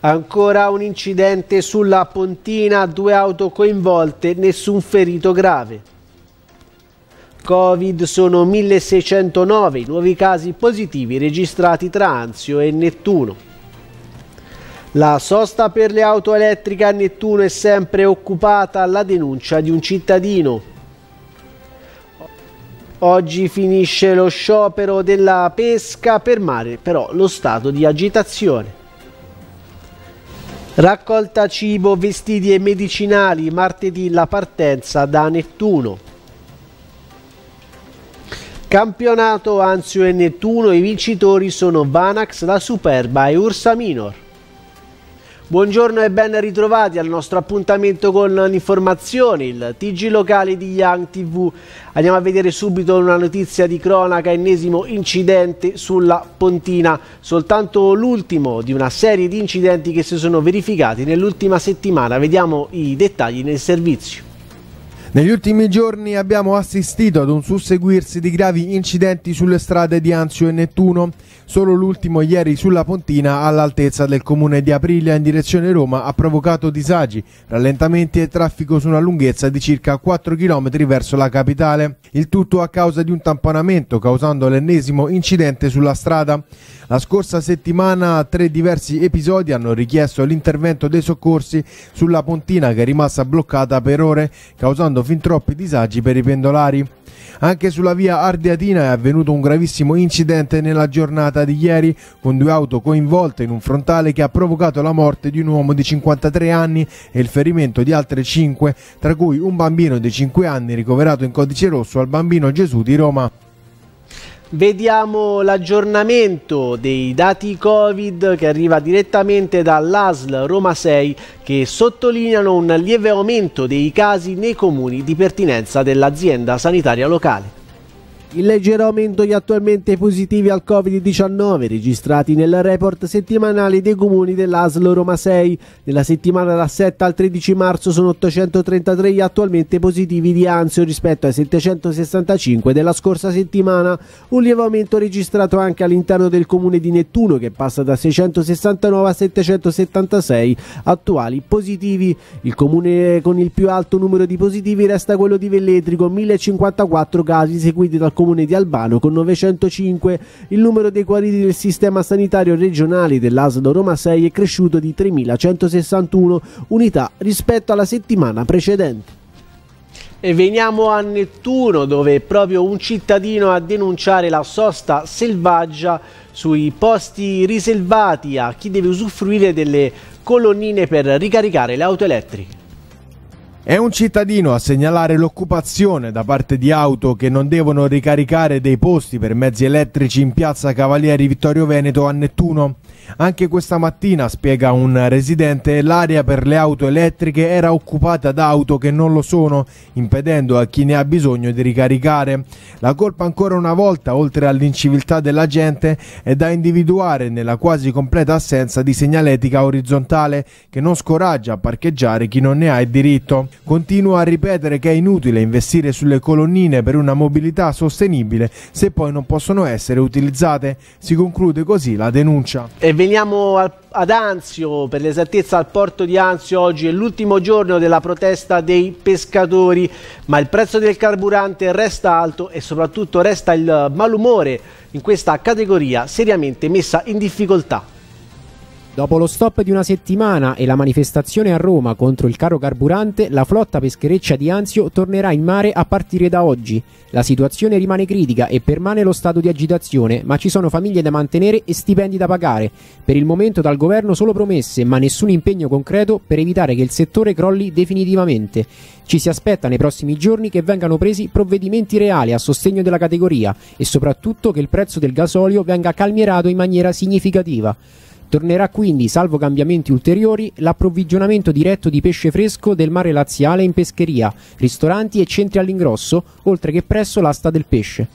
Ancora un incidente sulla Pontina, 2 auto coinvolte, nessun ferito grave. Covid sono 1609 i nuovi casi positivi registrati tra Anzio e Nettuno. La sosta per le auto elettriche a Nettuno è sempre occupata alla denuncia di un cittadino. Oggi finisce lo sciopero della pesca per mare, però lo stato di agitazione. Raccolta cibo, vestiti e medicinali, martedì la partenza da Nettuno. Campionato Anzio e Nettuno, i vincitori sono Vanax, La Superba e Ursa Minor. Buongiorno e ben ritrovati al nostro appuntamento con l'informazione, il TG locale di Young TV. Andiamo a vedere subito una notizia di cronaca, ennesimo incidente sulla Pontina, soltanto l'ultimo di una serie di incidenti che si sono verificati nell'ultima settimana. Vediamo i dettagli nel servizio. Negli ultimi giorni abbiamo assistito ad un susseguirsi di gravi incidenti sulle strade di Anzio e Nettuno. Solo l'ultimo ieri sulla Pontina all'altezza del comune di Aprilia in direzione Roma ha provocato disagi, rallentamenti e traffico su una lunghezza di circa 4 km verso la capitale. Il tutto a causa di un tamponamento causando l'ennesimo incidente sulla strada. La scorsa settimana 3 diversi episodi hanno richiesto l'intervento dei soccorsi sulla Pontina che è rimasta bloccata per ore, causando fin troppi disagi per i pendolari. Anche sulla via Ardeatina è avvenuto un gravissimo incidente nella giornata di ieri, con 2 auto coinvolte in un frontale che ha provocato la morte di un uomo di 53 anni e il ferimento di altre 5, tra cui un bambino di 5 anni ricoverato in codice rosso al Bambino Gesù di Roma. Vediamo l'aggiornamento dei dati Covid che arriva direttamente dall'ASL Roma 6, che sottolineano un lieve aumento dei casi nei comuni di pertinenza dell'azienda sanitaria locale. Il leggero aumento di attualmente positivi al Covid-19 registrati nel report settimanale dei comuni dell'ASL Roma 6. Nella settimana dal 7 al 13 marzo sono 833 gli attualmente positivi di Anzio rispetto ai 765 della scorsa settimana. Un lieve aumento registrato anche all'interno del comune di Nettuno, che passa da 669 a 776 attuali positivi. Il comune con il più alto numero di positivi resta quello di Velletri, 1054 casi, seguiti dal comune di Albano con 905. Il numero dei guariti del sistema sanitario regionale dell'ASL Roma 6 è cresciuto di 3.161 unità rispetto alla settimana precedente. E veniamo a Nettuno, dove è proprio un cittadino a denunciare la sosta selvaggia sui posti riservati a chi deve usufruire delle colonnine per ricaricare le auto elettriche. È un cittadino a segnalare l'occupazione da parte di auto che non devono ricaricare dei posti per mezzi elettrici in piazza Cavalieri Vittorio Veneto a Nettuno. Anche questa mattina, spiega un residente, l'area per le auto elettriche era occupata da auto che non lo sono, impedendo a chi ne ha bisogno di ricaricare. La colpa ancora una volta, oltre all'inciviltà della gente, è da individuare nella quasi completa assenza di segnaletica orizzontale che non scoraggia a parcheggiare chi non ne ha il diritto. Continua a ripetere che è inutile investire sulle colonnine per una mobilità sostenibile se poi non possono essere utilizzate. Si conclude così la denuncia. E veniamo ad Anzio, per l'esattezza al porto di Anzio. Oggi è l'ultimo giorno della protesta dei pescatori, ma il prezzo del carburante resta alto e soprattutto resta il malumore in questa categoria seriamente messa in difficoltà. Dopo lo stop di una settimana e la manifestazione a Roma contro il caro carburante, la flotta peschereccia di Anzio tornerà in mare a partire da oggi. La situazione rimane critica e permane lo stato di agitazione, ma ci sono famiglie da mantenere e stipendi da pagare. Per il momento dal governo solo promesse, ma nessun impegno concreto per evitare che il settore crolli definitivamente. Ci si aspetta nei prossimi giorni che vengano presi provvedimenti reali a sostegno della categoria e soprattutto che il prezzo del gasolio venga calmierato in maniera significativa. Tornerà quindi, salvo cambiamenti ulteriori, l'approvvigionamento diretto di pesce fresco del mare laziale in pescheria, ristoranti e centri all'ingrosso, oltre che presso l'asta del pesce.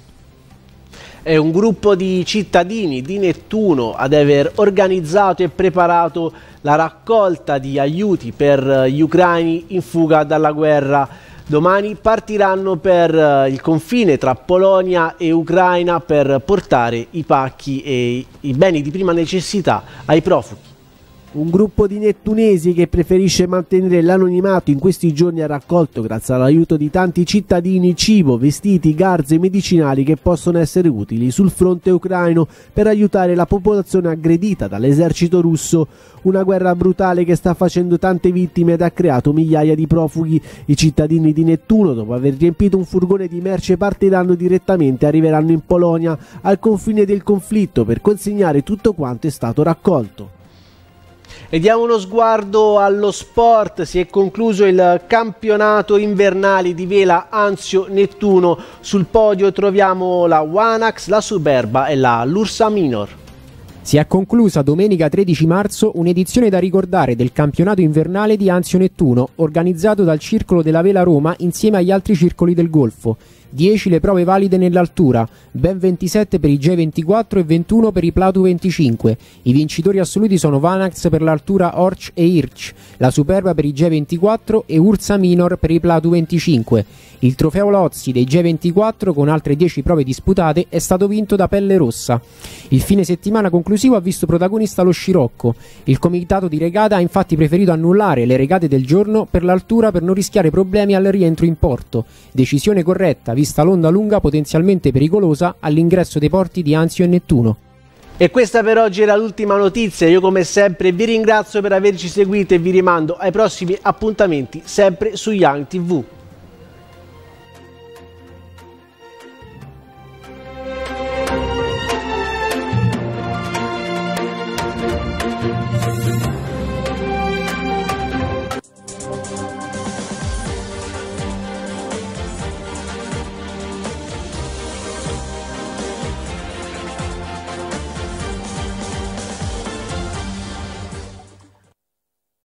È un gruppo di cittadini di Nettuno ad aver organizzato e preparato la raccolta di aiuti per gli ucraini in fuga dalla guerra. Domani partiranno per il confine tra Polonia e Ucraina per portare i pacchi e i beni di prima necessità ai profughi. Un gruppo di nettunesi che preferisce mantenere l'anonimato in questi giorni ha raccolto, grazie all'aiuto di tanti cittadini, cibo, vestiti, garze e medicinali che possono essere utili sul fronte ucraino per aiutare la popolazione aggredita dall'esercito russo. Una guerra brutale che sta facendo tante vittime ed ha creato migliaia di profughi. I cittadini di Nettuno, dopo aver riempito un furgone di merce, partiranno direttamente e arriveranno in Polonia, al confine del conflitto, per consegnare tutto quanto è stato raccolto. E diamo uno sguardo allo sport. Si è concluso il campionato invernale di vela Anzio-Nettuno. Sul podio troviamo la Wanax, la Superba e la Lursa Minor. Si è conclusa domenica 13 marzo un'edizione da ricordare del campionato invernale di Anzio-Nettuno, organizzato dal Circolo della Vela Roma insieme agli altri circoli del Golfo. 10 le prove valide nell'altura, ben 27 per i J24 e 21 per i Platu 25. I vincitori assoluti sono Vanax per l'altura Orch e Hirsch, la Superba per i J24 e Ursa Minor per i Platu 25. Il trofeo Lozzi dei J24, con altre 10 prove disputate, è stato vinto da Pelle Rossa. Il fine settimana conclusivo ha visto protagonista lo Scirocco. Il comitato di regata ha infatti preferito annullare le regate del giorno per l'altura per non rischiare problemi al rientro in porto. Decisione corretta, vista l'onda lunga potenzialmente pericolosa all'ingresso dei porti di Anzio e Nettuno. E questa per oggi era l'ultima notizia. Io come sempre vi ringrazio per averci seguito e vi rimando ai prossimi appuntamenti sempre su Young TV.